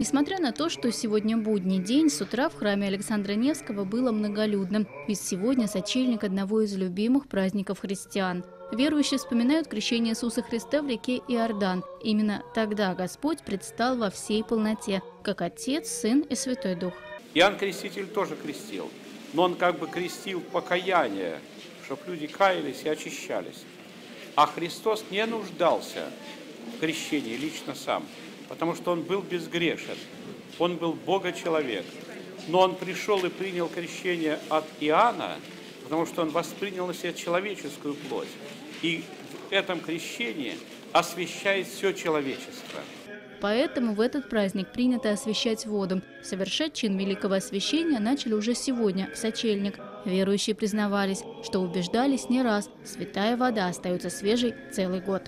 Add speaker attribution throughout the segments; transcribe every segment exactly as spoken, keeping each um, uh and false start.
Speaker 1: Несмотря на то, что сегодня будний день, с утра в храме Александра Невского было многолюдно. Ведь сегодня сочельник одного из любимых праздников христиан. Верующие вспоминают крещение Иисуса Христа в реке Иордан. Именно тогда Господь предстал во всей полноте, как Отец, Сын и Святой Дух.
Speaker 2: Иоанн Креститель тоже крестил, но он как бы крестил покаяние, чтобы люди каялись и очищались. А Христос не нуждался в крещении лично сам, потому что он был безгрешен, он был Бога-человек. Но он пришел и принял крещение от Иоанна, потому что он воспринял на себя человеческую плоть. И в этом крещении освящает все человечество.
Speaker 1: Поэтому в этот праздник принято освящать воду. Совершать чин великого освящения начали уже сегодня, в сочельник. Верующие признавались, что убеждались не раз, святая вода остается свежей целый год.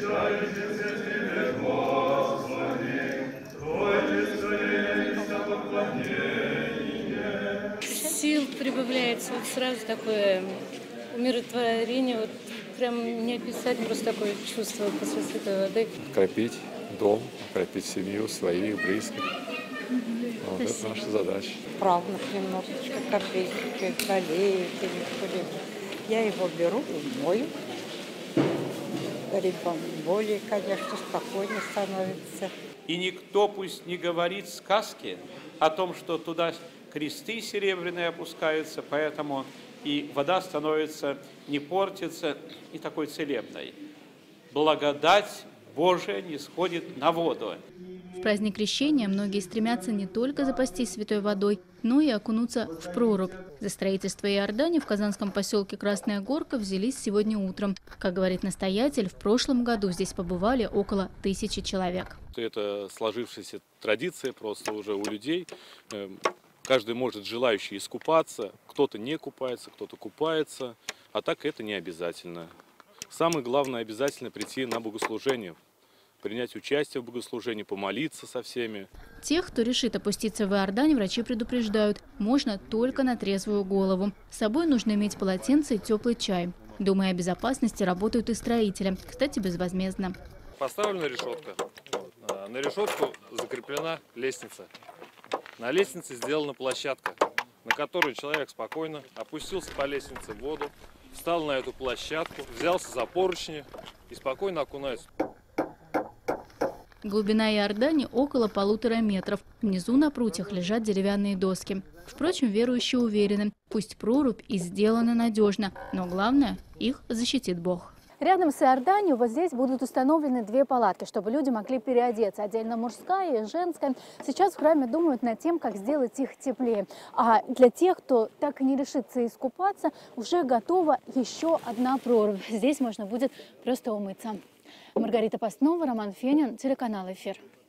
Speaker 3: Сил прибавляется, вот сразу такое умиротворение, вот прям не описать, просто такое чувство после святой воды.
Speaker 4: Окропить дом, окропить семью, своих, близких. Mm-hmm. Вот это наша задача.
Speaker 5: Правнук немножечко кормить, болеет или я его беру и мою. Ребенок более, конечно, спокойно становится.
Speaker 2: И никто пусть не говорит сказки о том, что туда кресты серебряные опускаются, поэтому и вода становится, не портится, и такой целебной. Благодать Божия не сходит на воду.
Speaker 1: В праздник крещения многие стремятся не только запастись святой водой, но и окунуться в прорубь. За строительство Иордани в казанском поселке Красная Горка взялись сегодня утром. Как говорит настоятель, в прошлом году здесь побывали около тысячи человек.
Speaker 6: Это сложившаяся традиция просто уже у людей. Каждый может желающий искупаться, кто-то не купается, кто-то купается, а так это не обязательно. Самое главное, обязательно прийти на богослужение, принять участие в богослужении, помолиться со всеми.
Speaker 1: Тех, кто решит опуститься в Иордань, врачи предупреждают, можно только на трезвую голову. С собой нужно иметь полотенце и теплый чай. Думая о безопасности, работают и строители, кстати, безвозмездно.
Speaker 7: Поставлена решетка, на решетку закреплена лестница. На лестнице сделана площадка, на которую человек спокойно опустился по лестнице в воду, встал на эту площадку, взялся за поручни и спокойно окунается.
Speaker 1: Глубина Иордани около полутора метров. Внизу на прутьях лежат деревянные доски. Впрочем, верующие уверены, пусть прорубь и сделана надежно, но главное, их защитит Бог.
Speaker 8: Рядом с Иорданией вот здесь будут установлены две палатки, чтобы люди могли переодеться. Отдельно мужская и женская. Сейчас в храме думают над тем, как сделать их теплее. А для тех, кто так и не решится искупаться, уже готова еще одна прорубь. Здесь можно будет просто умыться. Маргарита Постнова, Роман Фенин, телеканал «Эфир».